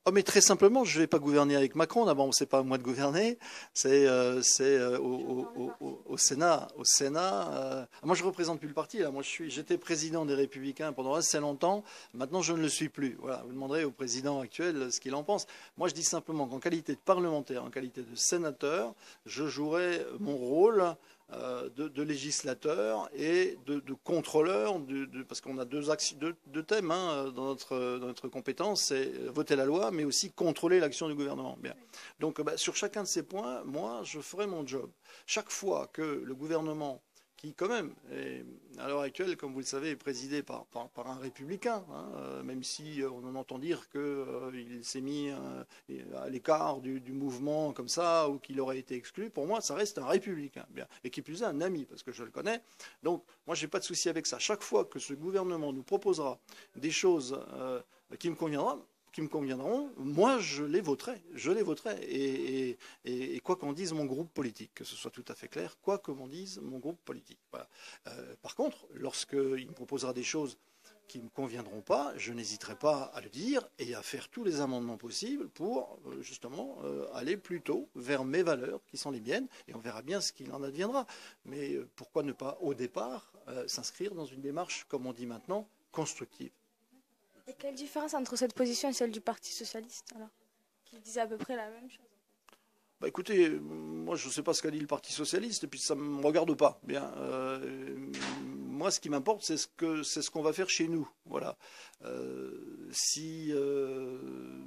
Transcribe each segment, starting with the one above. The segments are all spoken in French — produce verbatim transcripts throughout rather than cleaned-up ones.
Oh, mais très simplement, je ne vais pas gouverner avec Macron. D'abord, c'est pas à moi de gouverner, c'est euh, c'est euh, au, au, au, au Sénat. Au Sénat. Euh... Moi, je représente plus le parti. Là, moi, je suis, j'étais président des Républicains pendant assez longtemps. Maintenant, je ne le suis plus. Voilà. Vous demanderez au président actuel ce qu'il en pense. Moi, je dis simplement qu'en qualité de parlementaire, en qualité de sénateur, je jouerai mon rôle euh, de, de législateur et de, de contrôleur, de, de, parce qu'on a deux, axes, deux, deux thèmes hein, dans, notre, dans notre compétence, c'est voter la loi, mais aussi contrôler l'action du gouvernement. Bien. Donc, bah, sur chacun de ces points, moi, je ferai mon job. Chaque fois que le gouvernement, qui quand même, est, à l'heure actuelle, comme vous le savez, est présidé par, par, par un républicain, hein, euh, même si euh, on en entend dire qu'il euh, s'est mis euh, à l'écart du, du mouvement comme ça, ou qu'il aurait été exclu, pour moi, ça reste un républicain. Bien. Et qui plus est, un ami, parce que je le connais. Donc, moi, je n'ai pas de souci avec ça. Chaque fois que ce gouvernement nous proposera des choses euh, qui me conviendront, qui me conviendront, moi je les voterai, je les voterai. Et, et, et, et quoi qu'en dise mon groupe politique, que ce soit tout à fait clair, quoi que m'en dise mon groupe politique. Voilà. Euh, par contre, lorsqu'il me proposera des choses qui ne me conviendront pas, je n'hésiterai pas à le dire et à faire tous les amendements possibles pour euh, justement euh, aller plutôt vers mes valeurs qui sont les miennes et on verra bien ce qu'il en adviendra. Mais euh, pourquoi ne pas au départ euh, s'inscrire dans une démarche, comme on dit maintenant, constructive. Et quelle différence entre cette position et celle du Parti socialiste, alors, qui disait à peu près la même chose? Bah écoutez, moi je ne sais pas ce qu'a dit le Parti socialiste, et puis ça ne me regarde pas. Bien, euh, moi ce qui m'importe, c'est ce que c'est ce qu'on va faire chez nous. Voilà. Euh, si euh,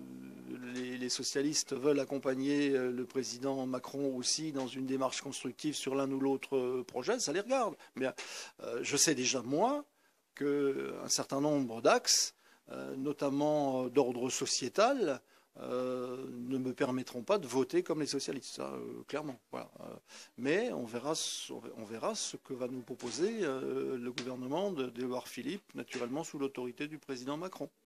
les, les socialistes veulent accompagner le président Macron aussi dans une démarche constructive sur l'un ou l'autre projet, ça les regarde. Bien, euh, je sais déjà moi qu'un certain nombre d'axes, Euh, notamment d'ordre sociétal, euh, ne me permettront pas de voter comme les socialistes, ça, euh, clairement. Voilà. Euh, mais on verra, on verra ce que va nous proposer euh, le gouvernement d'Édouard Philippe, naturellement sous l'autorité du président Macron.